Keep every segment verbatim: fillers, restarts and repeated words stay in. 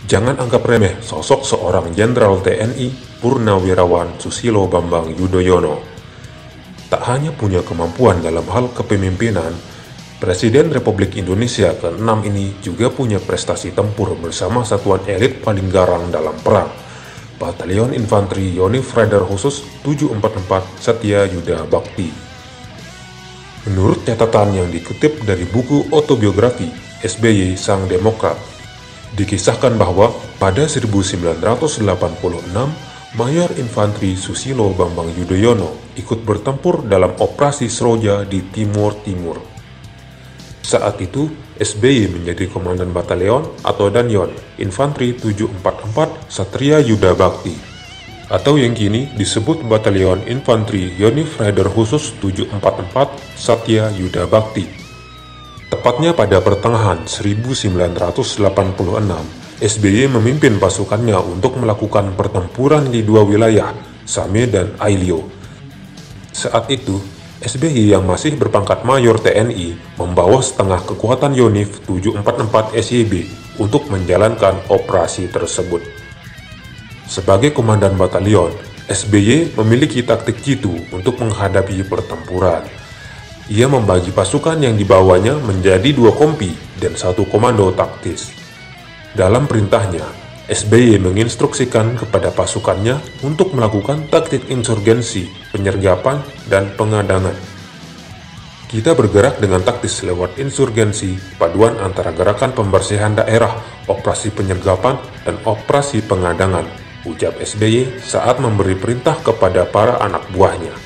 Jangan anggap remeh sosok seorang Jenderal T N I Purnawirawan Susilo Bambang Yudhoyono. Tak hanya punya kemampuan dalam hal kepemimpinan, Presiden Republik Indonesia keenam ini juga punya prestasi tempur bersama satuan elit paling garang dalam perang, Batalion Infanteri Yonif Raider Khusus tujuh empat empat Satya Yuda Bakti. Menurut catatan yang dikutip dari buku autobiografi S B Y Sang Demokrat, dikisahkan bahwa pada seribu sembilan ratus delapan puluh enam, Mayor Infanteri Susilo Bambang Yudhoyono ikut bertempur dalam Operasi Seroja di Timur Timur. Saat itu, S B Y menjadi Komandan Batalion atau Danyon Infanteri tujuh empat empat Satria Yuda Bakti, atau yang kini disebut Batalion Infanteri Yonif Raider Khusus tujuh empat empat Satya Yuda Bakti. Tepatnya pada pertengahan seribu sembilan ratus delapan puluh enam, S B Y memimpin pasukannya untuk melakukan pertempuran di dua wilayah, Same dan Ailio. Saat itu, S B Y yang masih berpangkat Mayor T N I membawa setengah kekuatan Yonif tujuh empat empat S Y B untuk menjalankan operasi tersebut. Sebagai komandan batalion, S B Y memiliki taktik jitu untuk menghadapi pertempuran. Ia membagi pasukan yang dibawanya menjadi dua kompi dan satu komando taktis. Dalam perintahnya, S B Y menginstruksikan kepada pasukannya untuk melakukan taktik insurgensi, penyergapan, dan pengadangan. Kita bergerak dengan taktis lewat insurgensi, paduan antara gerakan pembersihan daerah, operasi penyergapan, dan operasi pengadangan, ucap S B Y saat memberi perintah kepada para anak buahnya.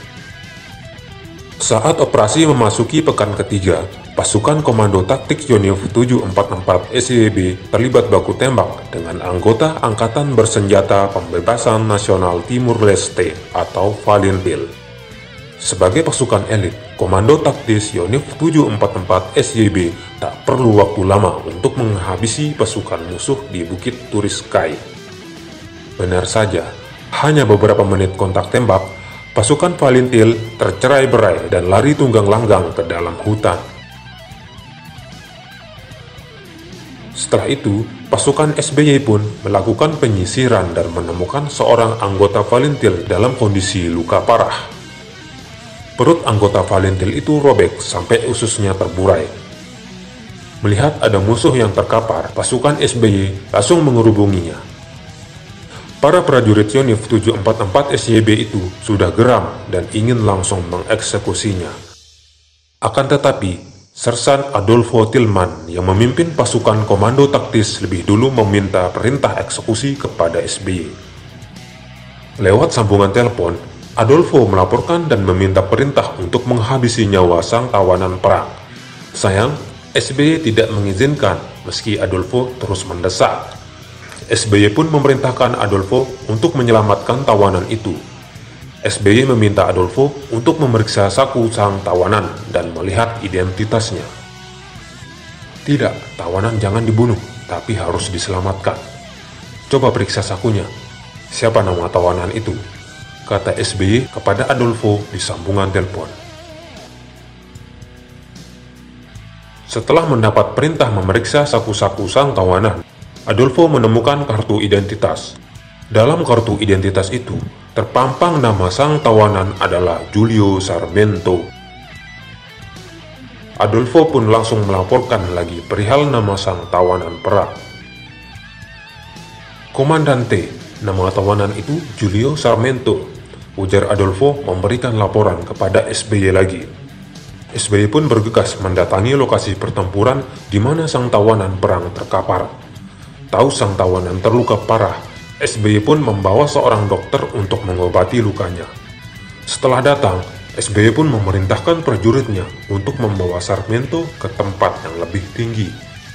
Saat operasi memasuki pekan ketiga, pasukan Komando Taktik Yonif tujuh empat empat S Y B terlibat baku tembak dengan anggota Angkatan Bersenjata Pembebasan Nasional Timur Leste atau Valintil. Sebagai pasukan elit, Komando Taktis Yonif tujuh empat empat S Y B tak perlu waktu lama untuk menghabisi pasukan musuh di Bukit Turiskai. Benar saja, hanya beberapa menit kontak tembak, pasukan Valintil tercerai-berai dan lari tunggang langgang ke dalam hutan. Setelah itu, pasukan S B Y pun melakukan penyisiran dan menemukan seorang anggota Valintil dalam kondisi luka parah. Perut anggota Valintil itu robek sampai ususnya terburai. Melihat ada musuh yang terkapar, pasukan S B Y langsung mengerubunginya. Para prajurit Yonif tujuh empat empat S Y B itu sudah geram dan ingin langsung mengeksekusinya. Akan tetapi, Sersan Adolfo Tillman yang memimpin pasukan komando taktis lebih dulu meminta perintah eksekusi kepada S B Y. Lewat sambungan telepon, Adolfo melaporkan dan meminta perintah untuk menghabisi nyawa sang tawanan perang. Sayang, S B Y tidak mengizinkan meski Adolfo terus mendesak. S B Y pun memerintahkan Adolfo untuk menyelamatkan tawanan itu. S B Y meminta Adolfo untuk memeriksa saku sang tawanan dan melihat identitasnya. Tidak, tawanan jangan dibunuh, tapi harus diselamatkan. Coba periksa sakunya. Siapa nama tawanan itu? Kata S B Y kepada Adolfo di sambungan telepon. Setelah mendapat perintah memeriksa saku-saku sang tawanan, Adolfo menemukan kartu identitas. Dalam kartu identitas itu, terpampang nama sang tawanan adalah Julio Sarmento. Adolfo pun langsung melaporkan lagi perihal nama sang tawanan perang. Komandan T, nama tawanan itu Julio Sarmento, ujar Adolfo memberikan laporan kepada S B Y lagi. S B Y pun bergegas mendatangi lokasi pertempuran di mana sang tawanan perang terkapar. Tahu sang tawanan terluka parah, S B Y pun membawa seorang dokter untuk mengobati lukanya. Setelah datang, S B Y pun memerintahkan prajuritnya untuk membawa Sarmento ke tempat yang lebih tinggi.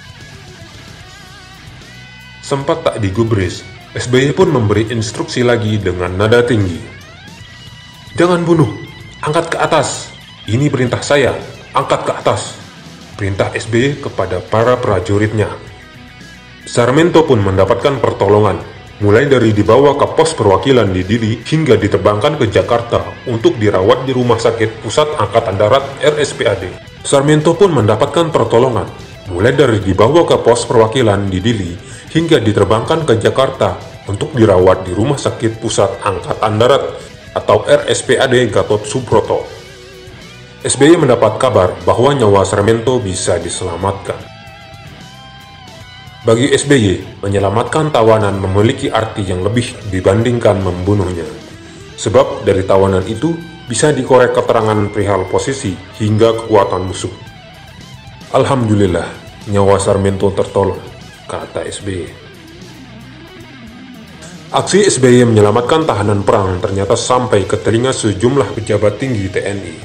Sempat tak digubris, S B Y pun memberi instruksi lagi dengan nada tinggi. Jangan bunuh, angkat ke atas. Ini perintah saya, angkat ke atas. Perintah S B Y kepada para prajuritnya. Sarmento pun mendapatkan pertolongan, mulai dari dibawa ke pos perwakilan di Dili hingga diterbangkan ke Jakarta untuk dirawat di Rumah Sakit Pusat Angkatan Darat R S P A D. Sarmento pun mendapatkan pertolongan, mulai dari dibawa ke pos perwakilan di Dili hingga diterbangkan ke Jakarta untuk dirawat di Rumah Sakit Pusat Angkatan Darat atau R S P A D Gatot Subroto. S B Y mendapat kabar bahwa nyawa Sarmento bisa diselamatkan. Bagi S B Y, menyelamatkan tawanan memiliki arti yang lebih dibandingkan membunuhnya. Sebab dari tawanan itu bisa dikorek keterangan perihal posisi hingga kekuatan musuh. Alhamdulillah, nyawa Sarmento tertolong, kata S B Y. Aksi S B Y menyelamatkan tahanan perang ternyata sampai ke telinga sejumlah pejabat tinggi T N I.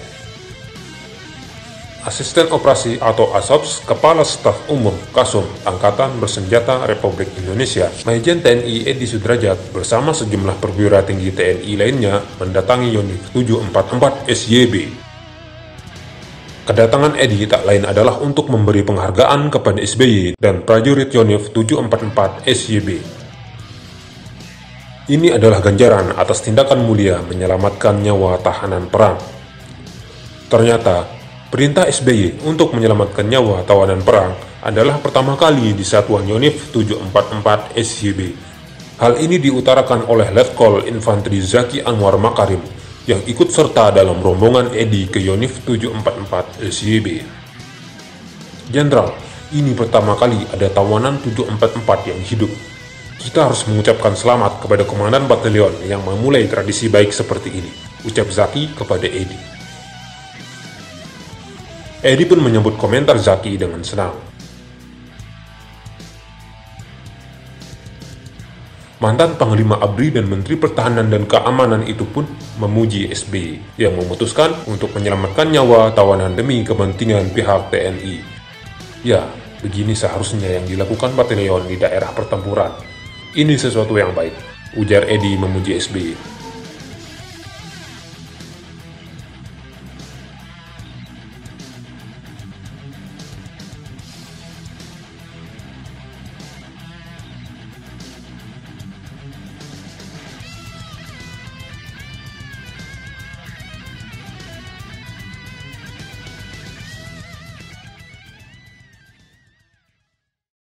Asisten Operasi atau ASOPS, Kepala Staf Umum Kasum Angkatan Bersenjata Republik Indonesia, Majen T N I Edi Sudrajat bersama sejumlah perwira tinggi T N I lainnya mendatangi Yonif tujuh empat empat S Y B. Kedatangan Edi tak lain adalah untuk memberi penghargaan kepada S B Y dan prajurit Yonif tujuh empat empat S Y B. Ini adalah ganjaran atas tindakan mulia menyelamatkan nyawa tahanan perang. Ternyata, perintah S B Y untuk menyelamatkan nyawa tawanan perang adalah pertama kali di Satuan Yonif tujuh empat empat S Y B. Hal ini diutarakan oleh Letkol Infanteri Zaki Anwar Makarim yang ikut serta dalam rombongan Edi ke Yonif tujuh empat empat S Y B. Jenderal, ini pertama kali ada tawanan tujuh empat empat yang hidup. Kita harus mengucapkan selamat kepada Komandan Batalion yang memulai tradisi baik seperti ini, ucap Zaki kepada Edi. Edi pun menyambut komentar Zaki dengan senang. Mantan Panglima A B R I dan Menteri Pertahanan dan Keamanan itu pun memuji S B Y yang memutuskan untuk menyelamatkan nyawa tawanan demi kepentingan pihak T N I. Ya, begini seharusnya yang dilakukan batalion di daerah pertempuran. Ini sesuatu yang baik, ujar Edi memuji S B Y.